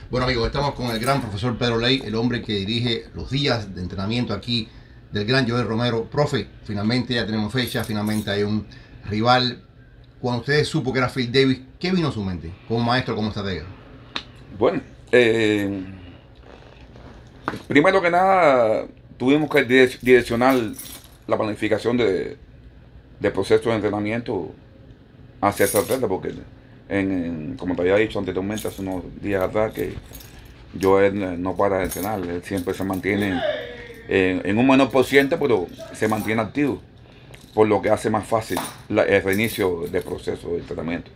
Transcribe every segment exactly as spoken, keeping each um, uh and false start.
Bueno amigos, estamos con el gran profesor Pedro Ley, el hombre que dirige los días de entrenamiento aquí del gran Joel Romero. Profe, finalmente ya tenemos fecha, finalmente hay un rival. Cuando usted supo que era Phil Davis, ¿qué vino a su mente como maestro, como estratega? Bueno, eh, primero que nada, tuvimos que direc- direccionar la planificación de, de proceso de entrenamiento hacia ese atleta, porque en, en- como te había dicho anteriormente, hace unos días atrás, que yo él no para de entrenar, él siempre se mantiene en, en un menor por ciento, pero se mantiene activo, por lo que hace más fácil la- el reinicio del proceso de entrenamiento.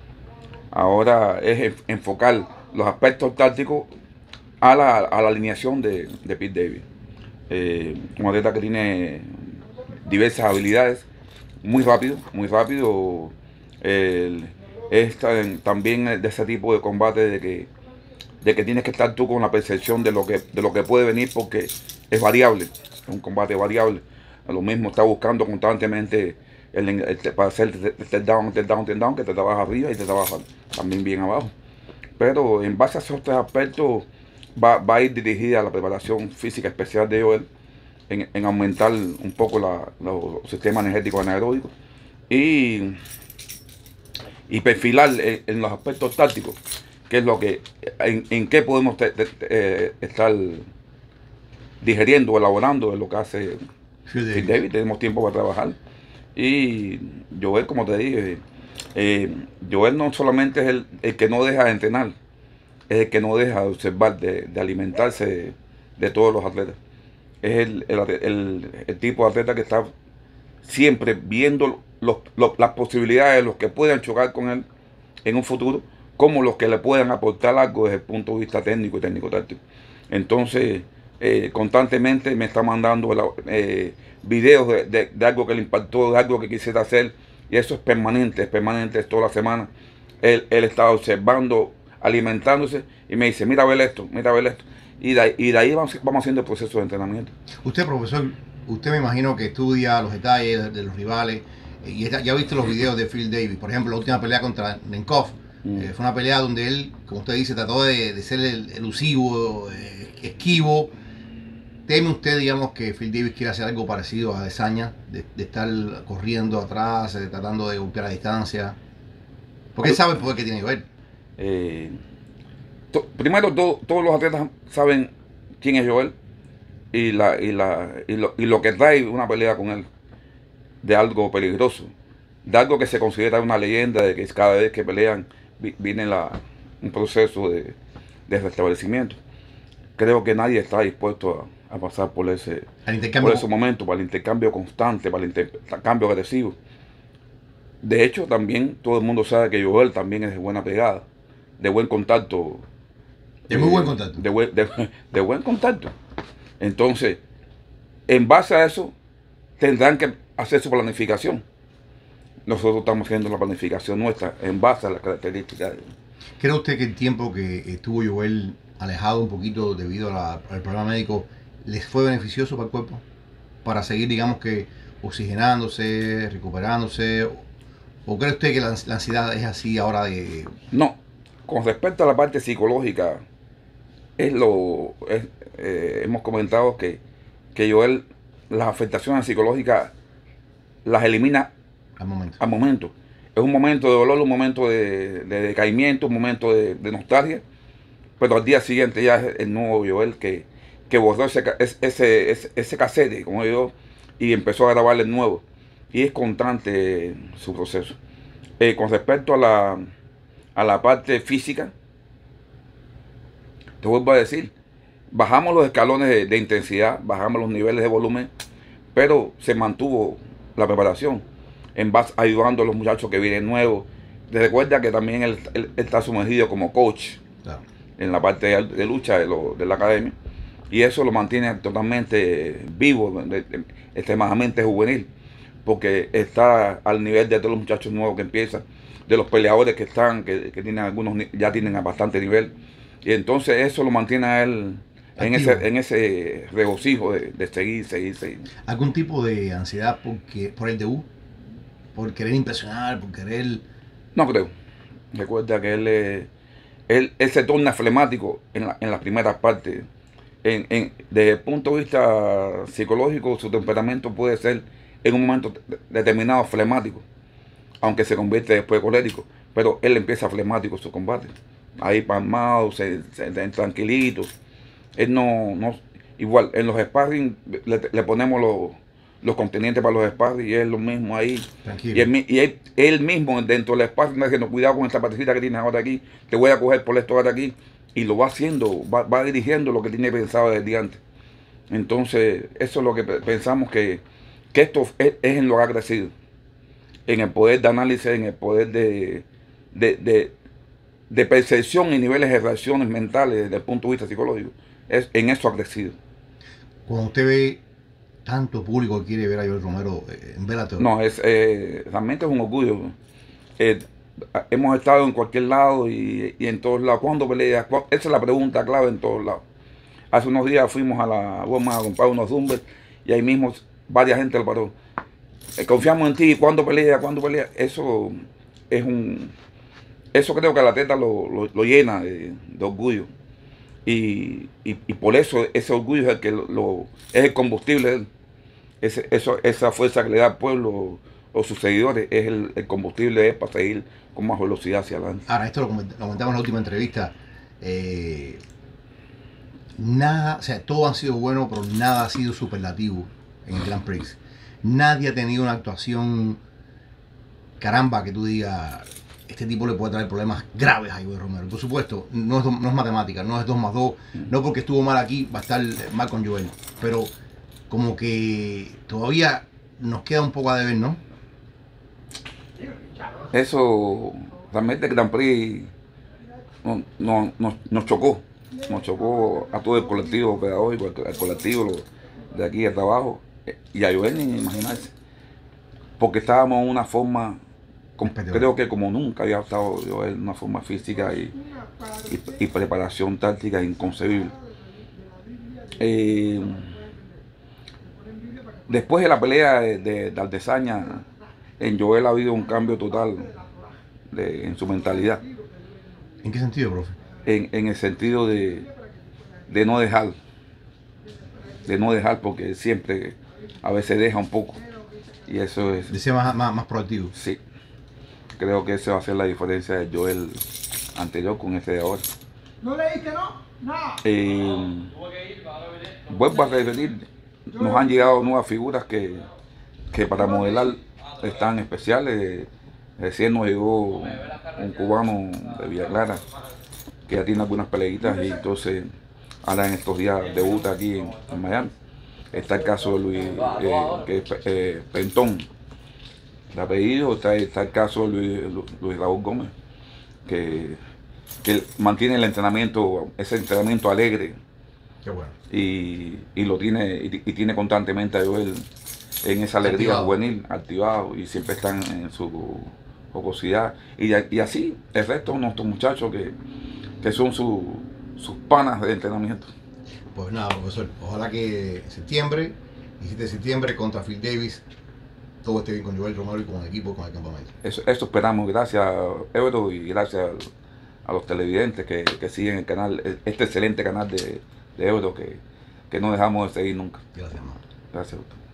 Ahora es enfocar los aspectos tácticos a la, a la alineación de, de Pete Davis. Eh, un atleta que tiene diversas habilidades, muy rápido, muy rápido. El, es tan- también de ese tipo de combate de que, de que tienes que estar tú con la percepción de lo que, de lo que puede venir porque es variable, es un combate variable. Lo mismo está buscando constantemente el, el- el- para hacer el takedown, takedown, takedown, que te trabaja arriba y te trabaja también bien abajo. Pero en base a esos tres aspectos va, va a ir dirigida la preparación física especial de Joel en, en aumentar un poco la- los sistemas energéticos anaeróbicos y, y perfilar en, en los aspectos tácticos, que es lo que, en, en qué podemos te- te- eh, estar digeriendo o elaborando de lo que hace Phil Phil Davis. Davis. Tenemos tiempo para trabajar. Y Joel, como te dije, eh, Joel no solamente es el, el que no deja de entrenar, es el que no deja de observar, de, de alimentarse de, de todos los atletas. Es el, el, el- el tipo de atleta que está siempre viendo los- los- las posibilidades de los que puedan chocar con él en un futuro, como los que le puedan aportar algo desde el punto de vista técnico y técnico-táctico. Entonces, eh, constantemente me está mandando la- eh, videos de, de- de algo que le impactó, de algo que quisiera hacer, y eso es permanente, es permanente, es toda la semana. Él, él está observando, alimentándose, y me dice, mira a ver esto, mira a ver esto. Y de, ahí- y de ahí vamos, vamos haciendo el proceso de entrenamiento. Usted, profesor, usted me imagino que estudia los detalles de, de los rivales eh, y está- ya viste los videos de Phil Davis. Por ejemplo, la última pelea contra Nenkov. Mm. Eh, fue una pelea donde él, como usted dice, trató de, de ser el- elusivo, eh, esquivo. ¿Teme usted, digamos, que Phil Davis quiera hacer algo parecido a Desaña, de, de estar corriendo atrás, eh, tratando de golpear a distancia? Porque él sabe el poder que tiene Joel. Eh, to- primero, to- todos los atletas saben quién es Joel y, la, y, la, y, lo, y lo que trae una pelea con él, de algo peligroso, de algo que se considera una leyenda, de que cada vez que pelean vi- viene la, un proceso de, de restablecimiento. Creo que nadie está dispuesto a, a pasar por ese, Al por intercambio. ese momento, para el intercambio constante, para el intercambio agresivo. De hecho, también todo el mundo sabe que Joel también es de buena pegada, de buen contacto, De muy buen eh, contacto. de, buen, de, de buen contacto. Entonces, en base a eso, tendrán que hacer su planificación. Nosotros estamos haciendo la planificación nuestra en base a las características. ¿Cree usted que el tiempo que estuvo Joel alejado un poquito debido a la- al problema médico les fue beneficioso para el cuerpo? Para seguir, digamos que, oxigenándose, recuperándose. ¿O cree usted que la, la ansiedad es así ahora de... No, con respecto a la parte psicológica, es lo es, eh, hemos comentado que, que Joel las afectaciones psicológicas las elimina al momento? al momento. Es un momento de dolor, un momento de, de decaimiento, un momento de, de nostalgia, pero al día siguiente ya es el nuevo Joel que, que borró ese, ese, ese, ese cassette, como digo, y empezó a grabar el nuevo. Y es constante su proceso. Eh, con respecto a la, a la parte física, te vuelvo a decir, bajamos los escalones de, de intensidad, bajamos los niveles de volumen, pero se mantuvo la preparación en base ayudando a los muchachos que vienen nuevos. Te recuerda que también él, él está sumergido como coach Claro. en la parte de, de lucha de, lo, de la academia, y eso lo mantiene totalmente vivo, extremadamente juvenil, porque está al nivel de todos los muchachos nuevos que empiezan, de los peleadores que están, que, que tienen algunos ya tienen bastante nivel, y entonces eso lo mantiene a él en Activo. ese, en ese regocijo de, de seguir, seguir, seguir. ¿Algún tipo de ansiedad porque, por el debut? ¿Por querer impresionar? ¿Por querer...? No creo. Recuerda que él, eh, él, él se torna flemático en la, en las primeras partes. En, en, desde el punto de vista psicológico, su temperamento puede ser en un momento determinado flemático, aunque se convierte después colérico, pero él empieza flemático su combate, ahí palmado, se, se, se, tranquilito. Él no, no, igual en los sparring le, le ponemos los, los contenientes para los sparring y él lo mismo ahí. Tranquilo. Y, él, y él, él mismo dentro del sparring está diciendo, cuidado con esta partecita que tienes ahora aquí, te voy a coger por esto ahora aquí. Y lo va haciendo, va, va dirigiendo lo que tiene pensado desde el día antes. Entonces, eso es lo que pensamos que, que esto es, es en lo que ha crecido. En el poder de análisis, en el poder de, de, de, de percepción y niveles de reacciones mentales desde el punto de vista psicológico. Es, en eso ha crecido. Cuando usted ve tanto público que quiere ver a Joel Romero en Bellator. No, es, eh, realmente es un orgullo. Eh, Hemos estado en cualquier lado y, y en todos lados. ¿Cuándo pelea? ¿Cuándo? Esa es la pregunta clave en todos lados. Hace unos días fuimos a la goma a comprar unos dumbbells y ahí mismo varias gente lo paró. Eh, confiamos en ti. ¿Cuándo pelea? ¿Cuándo pelea? Eso es un... Eso creo que a la atleta lo, lo, lo llena de, de orgullo. Y, y, y por eso ese orgullo es el que lo, lo, es el combustible de él. Ese, eso, esa fuerza que le da al pueblo o sus seguidores es el, el combustible es para seguir con más velocidad hacia adelante. Ahora, esto lo comentamos en la última entrevista. Eh, nada, o sea, todo ha sido bueno, pero nada ha sido superlativo en el Grand Prix. Nadie ha tenido una actuación, caramba, que tú digas, este tipo le puede traer problemas graves a Joel Romero. Por supuesto, no es, no es matemática, no es dos más dos, no porque estuvo mal aquí va a estar mal con Joel, pero como que todavía nos queda un poco a deber, ¿no? Eso, realmente el Grand Prix no, no, nos, nos chocó, nos chocó a todo el colectivo pedagógico, al, al colectivo de aquí hasta abajo, y a Joel ni imaginarse, porque estábamos en una forma, creo que como nunca había estado Joel, en una forma física y, y, y preparación táctica inconcebible. Eh, después de la pelea de, de, de Aldesaña, en Joel ha habido un cambio total de, en su mentalidad. ¿En qué sentido, profe? En, en el sentido de, de no dejar, de no dejar porque siempre a veces deja un poco y eso es... De ser más, más, más proactivo. Sí, creo que esa va a ser la diferencia de Joel anterior con este de ahora. ¿No leíste, no? No. Eh, vuelvo a repetir, nos han llegado nuevas figuras que, que para modelar están especiales. Recién nos llegó un cubano de Villa Clara que ya tiene algunas peleitas y entonces ahora en estos días debuta aquí en, en Miami. Está el caso de Luis, eh, que es eh, Pentón, de apellido. Está, está el caso de Luis, Luis Raúl Gómez, que, que mantiene el entrenamiento, ese entrenamiento alegre. Qué bueno. Y, y lo tiene, y, y tiene constantemente a Joel en esa alegría activado, juvenil, activado, y siempre están en su jocosidad. Y, y así el resto de nuestros muchachos que, que son su, sus panas de entrenamiento. Pues nada, profesor, ojalá que en septiembre, diecisiete de septiembre, contra Phil Davis, todo esté bien con Joel Romero y con el equipo, con el campamento. Eso, eso esperamos, gracias Euro y gracias a los televidentes que, que siguen el canal, este excelente canal de, de Euro que, que no dejamos de seguir nunca. Gracias, hermano. Gracias a usted.